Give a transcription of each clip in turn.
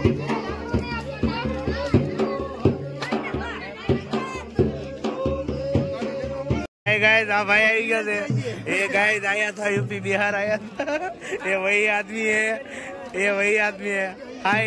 Guys आप भाई आई गया थे। ये गाइस आया था यूपी बिहार आया था। ये वही आदमी है, ये वही आदमी है। हाय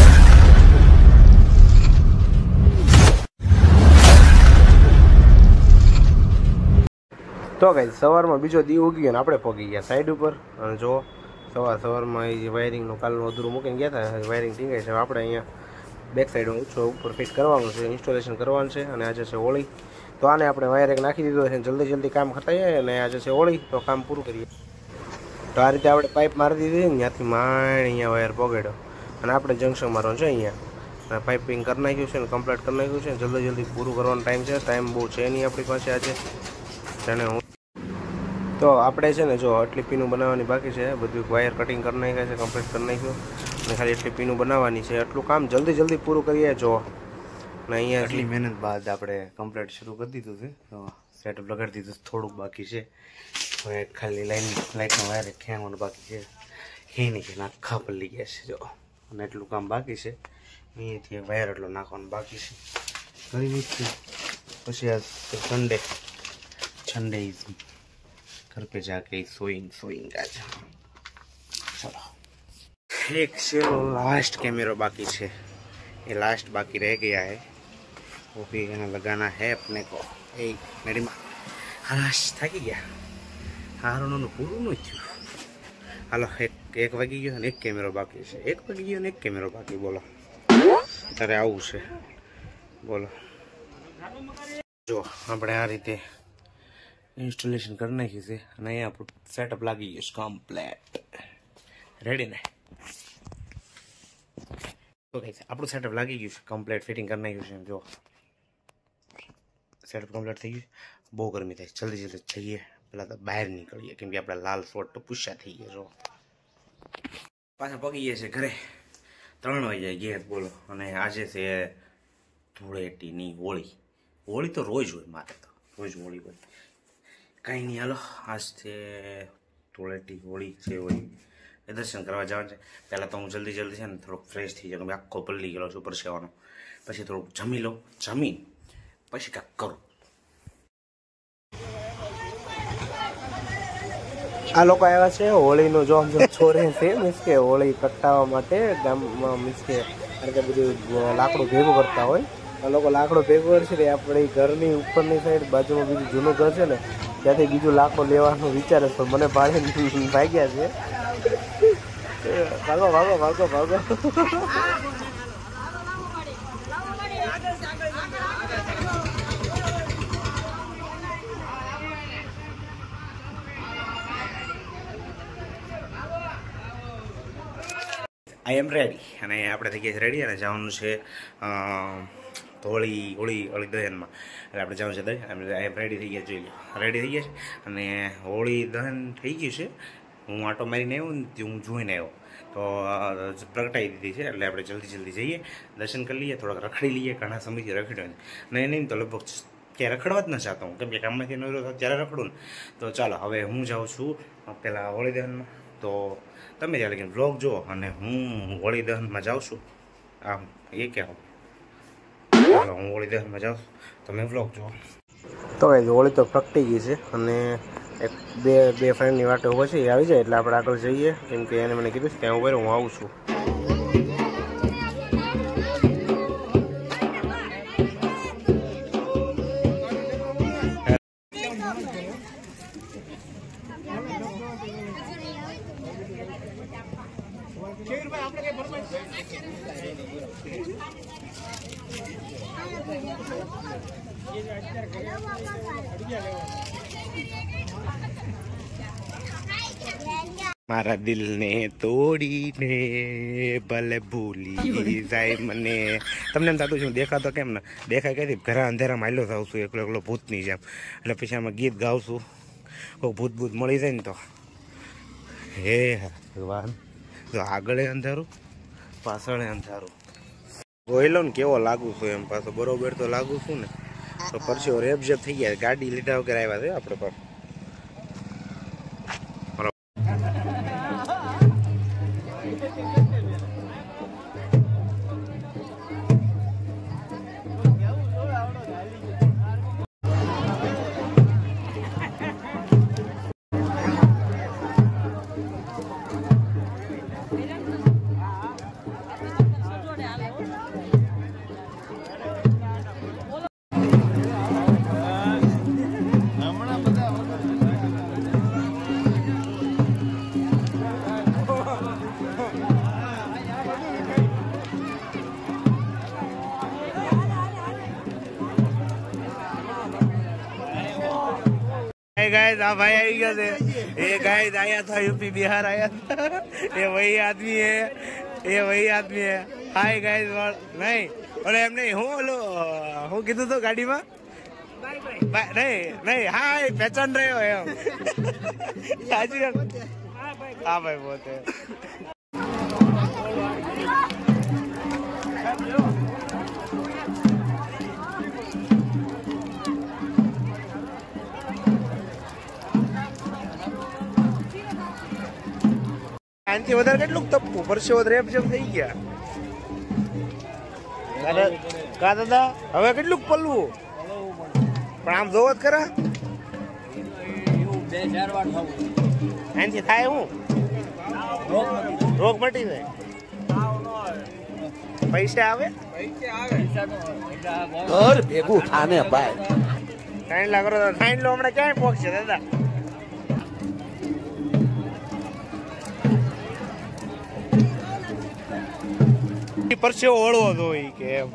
तो गाइस સવારમાં બીજો દી ઉગી ગયો ને આપણે પહોંચી ગયા સાઈડ ઉપર અને જો સવારમાં એ વાયરિંગનું કાલનું અધૂરું મૂકીને ગયા હતા વાયરિંગ ટીંગાય છે આપણે અહીંયા બેક સાઈડમાં ઊંચો ઉપર ફિટ કરવાનું છે ઇન્સ્ટોલેશન કરવાનું છે અને આજે છે હોળી તો આને આપણે વાયર એક નાખી દીધો છે જલ્દી કામ ખતાઈએ અને આજે છે હોળી તો કામ પૂરું કરીએ તો આ રીતે આપણે પાઇપ મારી દીધી ત્યાંથી માંડ અહીંયા વાયર પકડ્યો અને આપણે જંક્શન મારવાનું છે અહીંયા પાઇપિંગ કરી નાખ્યું છે ને કમ્પ્લીટ કરી નાખ્યું છે જલ્દી પૂરું કરવાનો ટાઈમ બહુ છે નહીં આપણી પાસે આજે જાણે હું તો આપણે છે ને જો આટલી પીનું બનાવવાની બાકી છે બધું વાયર કટિંગ કરી નાખ્યા છે કમ્પ્લીટ કરી નાખ્યું અને ખાલી એટલી પીનું બનાવવાની છે એટલું કામ જલ્દી પૂરું કરીએ જો અને અહીંયા એટલી મહેનત બાદ આપણે કમ્પ્લીટ શરૂ કરી દીધું છે તો સેટઅપ લગાડી દીધું થોડુંક બાકી છે હવે ખાલી લાઇટનો વાયર ખેંચવાનું બાકી છે એ નહીં કે આખા પલ્લી ગયા છે જો અને એટલું કામ બાકી છે અહીંયાથી વાયર એટલો નાખવાનું બાકી છે કરી દીધું પછી આ संडे घर पे जाके सोइंग आज चलो एक से लास्ट कैमरा बाकी है ये लास्ट बाकी रह गया है वो भी लगाना है अपने को एक मेरी माँ हलाश थकी गया हारों पूરું नहीं थी हालो एक वागी गयो एक कैमरा बाकी है एक वागी गयो एक कैमरा बाकी बोलो तारे आવું છે बोलो जो આપણે આ રીતે ઇન્સ્ટોલેશન કરી નાખ્યું છે અને અહીંયા આપણું સેટઅપ લાગી ગયું છે કમ્પ્લીટ રેડી ને તો ગાઈસ આપણું સેટઅપ લાગી ગયું છે કમ્પ્લીટ ફિટિંગ કરી નાખ્યું છે જો સેટઅપ કમ્પ્લીટ થઈ ગયું બહુ ગરમી થાય જલ્દી જઈએ પહેલાં તો બહાર નીકળીએ કેમ કે આપણા લાલ શોટ તો પૂછા થઈ ગયા જો પાછા પગી ગયા છે ઘરે 3 વાગ્યા ગયા બોલો અને આજે છે ધૂળેટીની હોળી તો રોજ હોય મારે તો રોજ હોળી હોય કાંઈ નહીં હાલો આજ છે ધૂળેટી હોળી છે હોળી એ દર્શન કરવા જવાનું છે પહેલાં તો હું જલ્દી છે ને થોડુંક ફ્રેશ થઈ જાઉં આખો પલ્લી ગયેલો છું પરસેવાનો પછી થોડુંક જમી લઉં જમીન પછી કાંઈક કરું આ લોકો આવ્યા છે હોળીનો જો છોરે છે મીન્સ કે હોળી કટાવવા માટે ગામમાં મીન્સ કે કારણ કે બધું લાકડું ભેગું કરતા હોય આ લોકો લાકડું ભેગું કરશે ને આપણી ઘરની ઉપરની સાઈડ બાજુમાં બીજું જૂનું ઘર છે ને ત્યાંથી બીજું લાકડું લેવાનું વિચારે પણ મને ભાડે ભાગ્યા છે ભાગો આઈ એમ રેડી અને આપણે થઈ ગયા છે રેડી અને જવાનું છે હોળી દહનમાં એટલે આપણે જવાનું છે દહન આઈ એમ રેડી થઈ ગયા જોઈ લો રેડી થઈ ગયા છે અને હોળી દહન થઈ ગયું છે હું આટો મારીને આવ્યો ને હું જોઈને આવ્યો તો પ્રગટાવી દીધી છે એટલે આપણે જલ્દી જઈએ દર્શન કરી લઈએ થોડાક રખડી લઈએ ઘણા સમયથી રખડ્યો નહીં તો લગભગ ક્યાં રખડવા જ ન ચાહતો હું કેમ કે કામમાંથી ન રહ્યો ત્યારે રખડું ને તો ચાલો હવે હું જાઉં છું પહેલાં હોળી દહનમાં તો તમે ત્યાં લગીને વ્લોગ જુઓ અને હું હોળી દહનમાં જાઉં છું આમ એ કહેવું ચાલો હું હોળી દહનમાં જાઉં છું તમે વ્લોગ જુઓ તો હોળી તો પ્રગટી ગઈ છે અને એક બે ફ્રેન્ડની વાટે ઉભો છે એ આવી જાય એટલે આપણે આગળ જઈએ કેમ કે એને મને કીધું છે ત્યાં ઉભો હું આવું છું મારા દિલને તોડીને ભલે ભૂલી જાય મને તમને એમ થતું છું દેખાતો કેમ ને દેખાય ક્યાંથી ઘરા અંધેરામાં હાલ્યો થાવ છું એકલો ભૂતની જેમ એટલે પછી આમાં ગીત ગાવશું કોઈ ભૂત મળી જાય ને તો હે ભગવાન તો આગળ અંધારું પાછળ અંધારું જોઈ લો ને કેવો લાગુ છું એમ પાછો બરોબર તો લાગુ છું ને તો પરસ્યો રેપઝેપ થઈ ગયા ગાડી લીધા વગર આવ્યા છે આપણે પર गाइस आप भाई आई गया थे ये गाइस आया था यूपी बिहार आया था ये वही आदमी है हाय गाइस नहीं बोले एम नहीं हूँ बोलो हूँ कीधું તો ગાડીમાં नहीं हाय पहचान रहे हो एम हाँ भाई बहुत है આનથી વધારે કેટલું તપવું પરસેવો રેપ જેમ થઈ ગયા કા દાદા હવે કેટલું પલવું પણ આમ જોવો જ ખરા આનથી થાય હું રોગ મટી જાય પૈસા આવે ઘર ભેગું થાને ભાઈ 3 લાખ કરો 3 લો હમણાં ક્યાંય પહોંચશે દાદા પરસેવો ઓળવો તો કે એમ